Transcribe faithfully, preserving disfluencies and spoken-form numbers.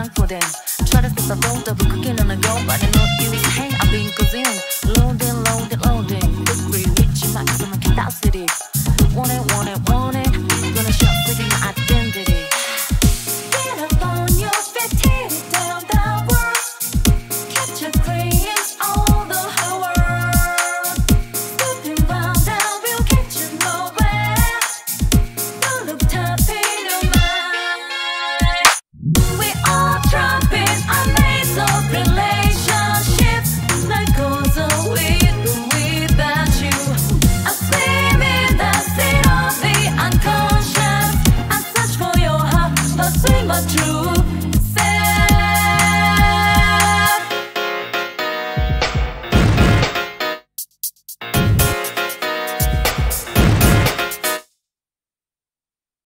drunk for them. Try to stop the road, double cooking on the go, but I know you hang. I've been cousin. Loading, loading, loading. This free reach maximum capacity. Want it, want it, want it. Gonna shop with your identity. Get up on your feet, tear it down the world. Catch your dreams, all the whole world. Stepping round down, we'll catch you nowhere. Don't look tough in your mind. We all trumpet our maze of relationships. Life goes away without you. I swim in the sea of the unconscious. I search for your heart, but swim but true.